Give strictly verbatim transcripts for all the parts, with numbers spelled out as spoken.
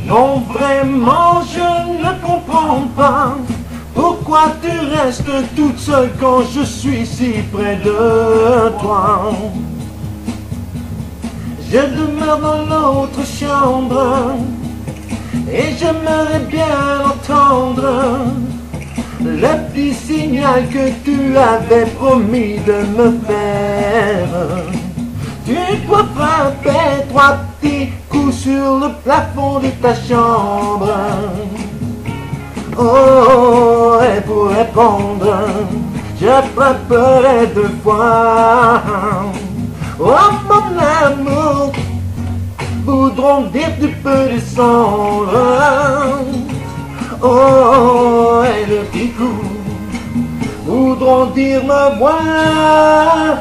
Non, vraiment, je ne comprends pas pourquoi tu restes toute seule quand je suis si près de toi. Je demeure dans l'autre chambre et j'aimerais bien entendre le petit signal que tu avais promis de me faire. Tu dois frapper trois petits coups sur le plafond de ta chambre. Oh, et pour répondre, je frapperai deux fois. Oh, mon amour, voudront dire tu peux descendre. Oh, et le petit coup, voudront dire me voilà.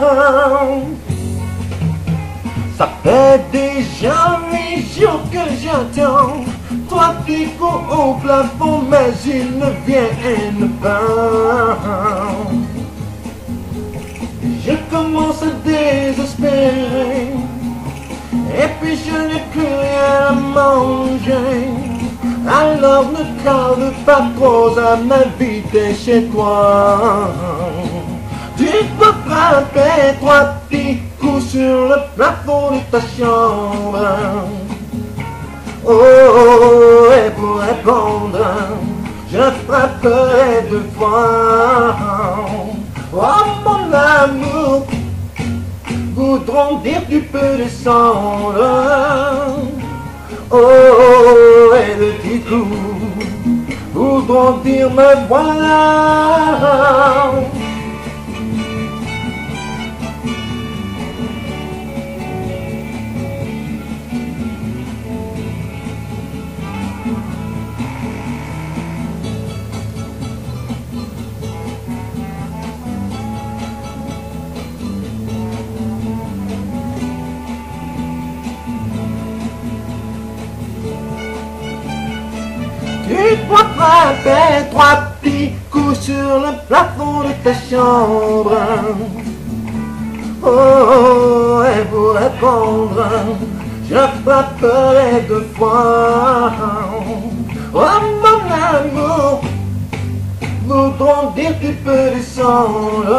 Ça fait déjà huit jours que j'attends trois petits coups au plafond, mais ils ne viennent pas. Je commence à désespérer, et puis je n'ai plus rien à manger. Alors ne tarde pas trop à m'inviter chez toi. Tu peux frapper trois petits coups sur le plafond de ta chambre. Oh, et pour répondre, je frapperai deux fois. Oh, mon amour, voudront dire tu peux descendre. Oh, et le petit coup, voudront dire me voilà. Tu dois frapper trois petits coups sur le plafond de ta chambre. Oh, et pour répondre, je frapperai deux fois. Oh, mon amour, voudront dire tu peux descendre.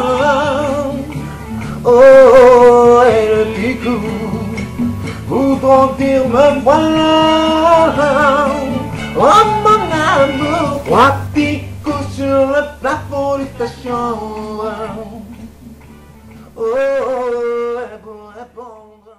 Oh, et le petit coup, voudront dire me voilà. Oh, mon amour, trois petits coups sur le plafond de ta chambre. Oh, et pour répondre.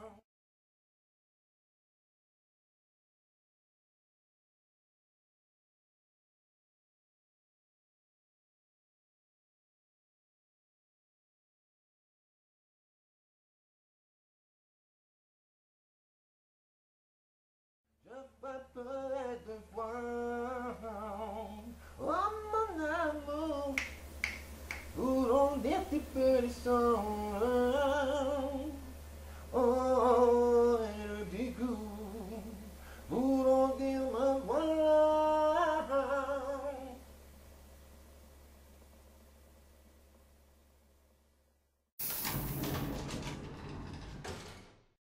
Je frapperai